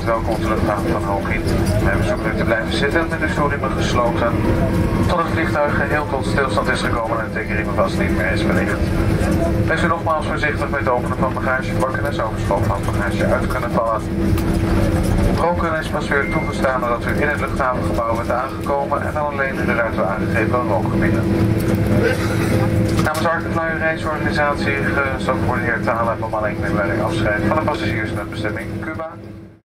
welkom op de luchthaven van Hogin. Wij verzoeken u te blijven zitten met uw stoelriemen gesloten. Tot het vliegtuig geheel tot stilstand is gekomen en het tekenriemen vast niet meer is verlicht. Wees u nogmaals voorzichtig met het openen van bagagebakken en zo verschoven van bagage uit kunnen vallen. Roken is pas weer toegestaan nadat u in het luchthavengebouw bent aangekomen en dan alleen in de ruimte aangegeven rookgebieden. Namens Arkefly reisorganisatie gestopt voor de heer Thala en bemanning nemen wij afscheid van de passagiers met bestemming Cuba.